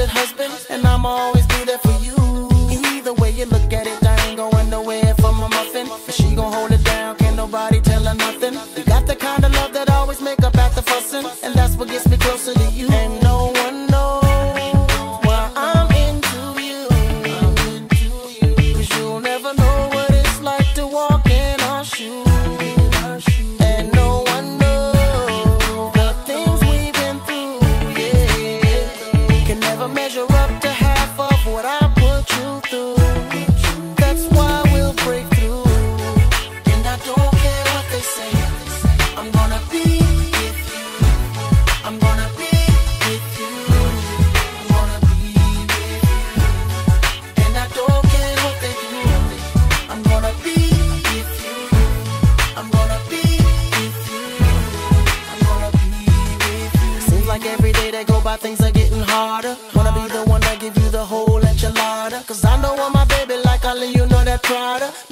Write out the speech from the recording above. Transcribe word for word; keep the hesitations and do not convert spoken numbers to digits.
good husband, and I'ma always be there for you. Either way you look at it, I ain't going nowhere for my muffin. But she gon' hold it down, can't nobody tell her nothing. You got the kind of love that always make up after fussing, and that's what gets me closer to you. And no one knows why I'm into you, cause you'll never know what it's like to walk in our shoes. And no one knows the things we've been through, yeah, can never measure up to half of what I put you through. That's why we'll break through, and I don't care what they say. I'm gonna be with you. I'm gonna be with you. I'm gonna be with you, and I don't care what they do. I'm gonna be with you. I'm gonna be with you. I'm gonna be with you. Seems like every day that go by things are getting harder. Wanna be the one that give you the whole enchilada, cause I know I'm my baby like I let you know that Prada.